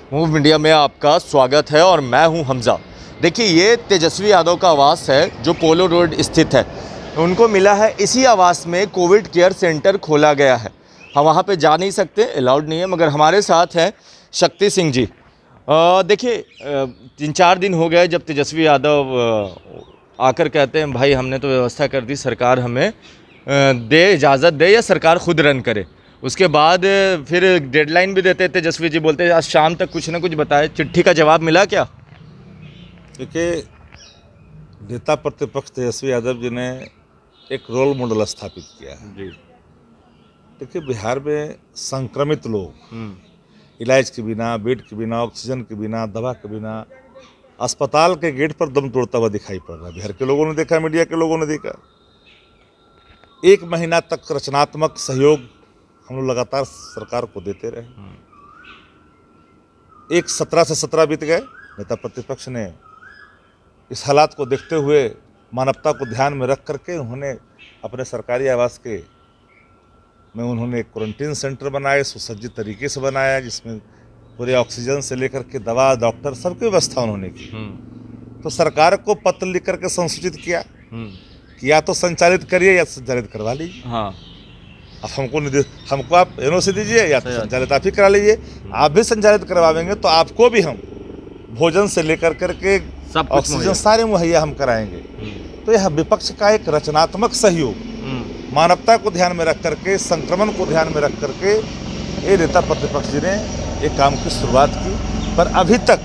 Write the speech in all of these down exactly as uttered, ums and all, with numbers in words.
Move media में आपका स्वागत है और मैं हूं हमजा। देखिए, ये तेजस्वी यादव का आवास है जो पोलो रोड स्थित है। उनको मिला है, इसी आवास में कोविड केयर सेंटर खोला गया है। हम वहाँ पे जा नहीं सकते, अलाउड नहीं है, मगर हमारे साथ हैं शक्ति सिंह जी। देखिए, तीन चार दिन हो गए जब तेजस्वी यादव आकर कहते हैं भाई हमने तो व्यवस्था कर दी, सरकार हमें दे, इजाज़त दे या सरकार खुद रन करे। उसके बाद फिर डेडलाइन भी देते तेजस्वी जी, बोलते आज शाम तक कुछ ना कुछ बताए। चिट्ठी का जवाब मिला क्या? देखिए, नेता प्रतिपक्ष तेजस्वी यादव जी ने एक रोल मॉडल स्थापित किया है जी। देखिए, बिहार में संक्रमित लोग इलाज के बिना, बेड के बिना, ऑक्सीजन के बिना, दवा के बिना अस्पताल के गेट पर दम तोड़ता हुआ दिखाई पड़ रहा है। बिहार के लोगों ने देखा, मीडिया के लोगों ने देखा। एक महीना तक रचनात्मक सहयोग हम लोग लगातार सरकार को देते रहे। एक सत्रह से सत्रह बीत गए, नेता प्रतिपक्ष ने इस हालात को देखते हुए मानवता को ध्यान में रख करके उन्होंने अपने सरकारी आवास के में उन्होंने एक क्वारंटीन सेंटर बनाया, सुसज्जित तरीके से बनाया, जिसमें पूरे ऑक्सीजन से लेकर के दवा, डॉक्टर, सबकी व्यवस्था उन्होंने की। तो सरकार को पत्र लिख करके संसूचित किया कि या तो संचालित करिए या संचालित करवा लीजिए। हाँ, अब हमको हमको आप एनओसी दीजिए या तो संचालित आप ही करा लीजिए। आप भी संचालित करवाएंगे तो आपको भी हम भोजन से लेकर करके ऑक्सीजन सारे मुहैया हम कराएंगे। तो यह विपक्ष का एक रचनात्मक सहयोग, मानवता को ध्यान में रख करके, संक्रमण को ध्यान में रख करके ये नेता प्रतिपक्ष जी ने एक काम की शुरुआत की। पर अभी तक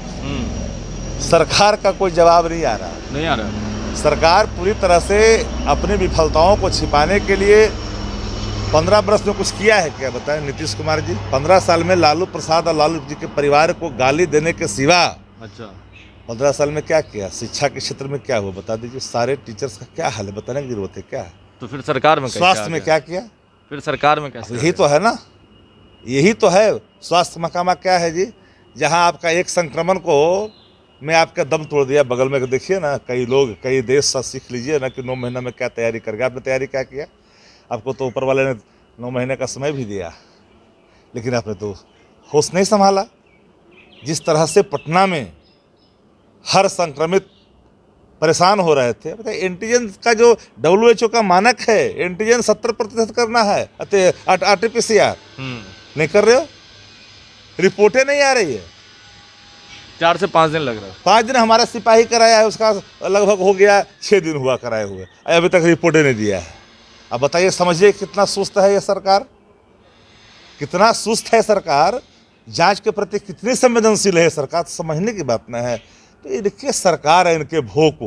सरकार का कोई जवाब नहीं आ रहा नहीं आ रहा सरकार पूरी तरह से अपनी विफलताओं को छिपाने के लिए पंद्रह वर्ष में कुछ किया है क्या बताएं नीतीश कुमार जी? पंद्रह साल में लालू प्रसाद और लालू जी के परिवार को गाली देने के सिवा अच्छा पंद्रह साल में क्या किया? शिक्षा के क्षेत्र में क्या हुआ बता दीजिए। सारे टीचर्स का क्या हाल है बताने की जरूरत है क्या? तो फिर सरकार में स्वास्थ्य में क्या किया? फिर सरकार में कैसे? यही तो है ना, यही तो है। स्वास्थ्य महकमा क्या है जी? जहाँ आपका एक संक्रमण को मैं आपका दम तोड़ दिया। बगल में देखिए ना, कई लोग, कई देश सा सीख लीजिए ना कि नौ महीना में क्या तैयारी कर गया। आपने तैयारी क्या किया? आपको तो ऊपर वाले ने नौ महीने का समय भी दिया, लेकिन आपने तो होश नहीं संभाला। जिस तरह से पटना में हर संक्रमित परेशान हो रहे थे, बताइए एंटीजन का जो डब्ल्यू एच ओ का मानक है, एंटीजन सत्तर प्रतिशत करना है, R T P C R नहीं कर रहे हो, रिपोर्टें नहीं आ रही है। चार से पाँच दिन लग रहा है। पाँच दिन हमारा सिपाही कराया है, उसका लगभग हो गया छः दिन हुआ कराए हुए, अभी तक रिपोर्टें नहीं दिया है। अब बताइए, समझिए कितना सुस्त है ये सरकार, कितना सुस्त है सरकार, जांच के प्रति कितनी संवेदनशील है सरकार, समझने की बात न है। तो इनके सरकार है, इनके भो को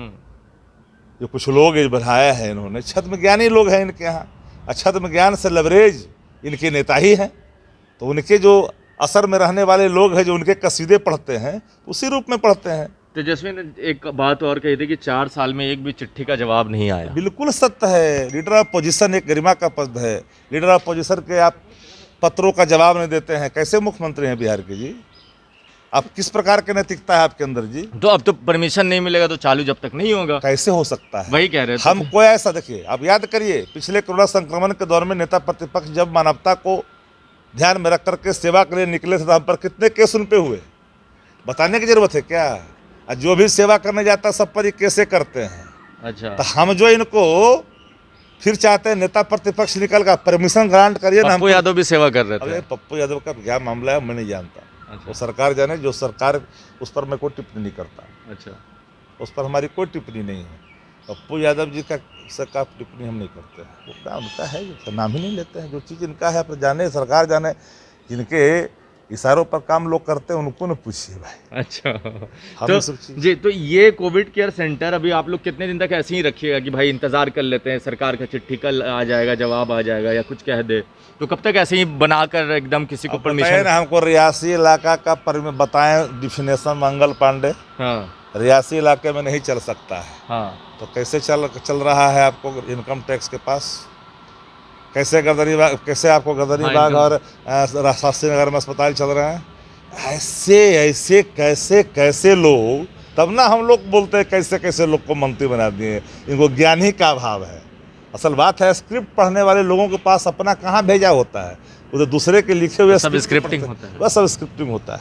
जो कुछ लोग बढ़ाया है इन्होंने, छद्म ज्ञानी लोग हैं इनके यहाँ। छद्म ज्ञान से लवरेज इनके नेता ही हैं। तो उनके जो असर में रहने वाले लोग हैं, जो उनके कसीदे पढ़ते हैं, उसी रूप में पढ़ते हैं। तेजस्वी ने एक बात और कही थी कि चार साल में एक भी चिट्ठी का जवाब नहीं आया। बिल्कुल सत्य है। लीडर ऑफ पोजीशन एक गरिमा का पद है। लीडर ऑफ पोजीशन के आप पत्रों का जवाब नहीं देते हैं, कैसे मुख्यमंत्री हैं बिहार के जी? आप किस प्रकार की नैतिकता है आपके अंदर जी? तो अब तो परमिशन नहीं मिलेगा तो चालू जब तक नहीं होगा, कैसे हो सकता है? वही कह रहे हैं हम। कोई ऐसा देखिए, आप याद करिए, पिछले कोरोना संक्रमण के दौर में नेता प्रतिपक्ष जब मानवता को ध्यान में रख करके सेवा के लिए निकले थे तो हम पर कितने केस उन पे हुए, बताने की जरूरत है क्या? जो भी सेवा करने जाता है सब पर ये कैसे करते हैं। अच्छा, तो हम जो इनको फिर चाहते हैं नेता प्रतिपक्ष निकल का परमिशन ग्रांट करिए ना। पप्पू यादव भी सेवा कर रहे थे। पप्पू यादव का क्या मामला है मैं नहीं जानता। अच्छा। वो सरकार जाने, जो सरकार, उस पर मैं कोई टिप्पणी नहीं करता। अच्छा, उस पर हमारी कोई टिप्पणी नहीं है। पप्पू यादव जी का का टिप्पणी हम नहीं करते हैं। वो क्या उनका है, जो नाम ही नहीं लेते हैं। जो चीज़ इनका है पर जाने, सरकार जाने, जिनके इशारों पर काम लोग करते हैं उनको न पूछिए भाई। अच्छा, तो जी, तो ये कोविड केयर सेंटर अभी आप लोग कितने दिन तक ऐसे ही रखिएगा कि भाई इंतजार कर लेते हैं, सरकार का चिट्ठी कल आ जाएगा, जवाब आ जाएगा या कुछ कह दे, तो कब तक ऐसे ही बनाकर एकदम किसी को परमिशन? हमको रियासी इलाका का बताएं डिफिनेशन मंगल पांडे। हाँ, रियासी इलाके में नहीं चल सकता है। हाँ, तो कैसे चल चल रहा है आपको इनकम टैक्स के पास? कैसे गर्दनी बाग, कैसे आपको गर्दनी बाग और शास्त्री नगर में अस्पताल चल रहे हैं? ऐसे ऐसे कैसे कैसे लोग, तब ना हम लोग बोलते हैं कैसे कैसे लोग को मंत्री बना दिए। इनको ज्ञान ही का अभाव है। असल बात है, स्क्रिप्ट पढ़ने वाले लोगों के पास अपना कहाँ भेजा होता है, वो तो दूसरे के लिखे हुए सब स्क्रिप्टिंग होता है। बस सब स्क्रिप्टिंग होता है।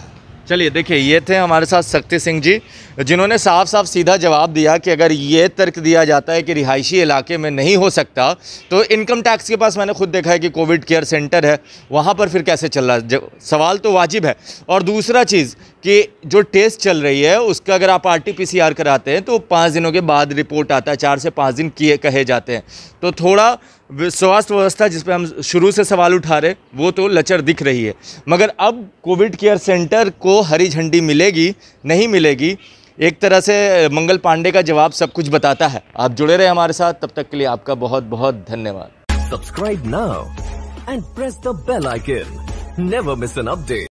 चलिए देखिए, ये थे हमारे साथ शक्ति सिंह जी, जिन्होंने साफ साफ सीधा जवाब दिया कि अगर ये तर्क दिया जाता है कि रिहायशी इलाके में नहीं हो सकता, तो इनकम टैक्स के पास मैंने खुद देखा है कि कोविड केयर सेंटर है, वहाँ पर फिर कैसे चल रहा है? सवाल तो वाजिब है। और दूसरा चीज़ कि जो टेस्ट चल रही है उसका अगर आप R T P C R कराते हैं तो पाँच दिनों के बाद रिपोर्ट आता है, चार से पाँच दिन किए कहे जाते हैं। तो थोड़ा स्वास्थ्य व्यवस्था जिस पे हम शुरू से सवाल उठा रहे वो तो लचर दिख रही है। मगर अब कोविड केयर सेंटर को हरी झंडी मिलेगी नहीं मिलेगी, एक तरह से मंगल पांडे का जवाब सब कुछ बताता है। आप जुड़े रहे हमारे साथ, तब तक के लिए आपका बहुत बहुत धन्यवाद। Subscribe now and press the bell icon, never miss an update.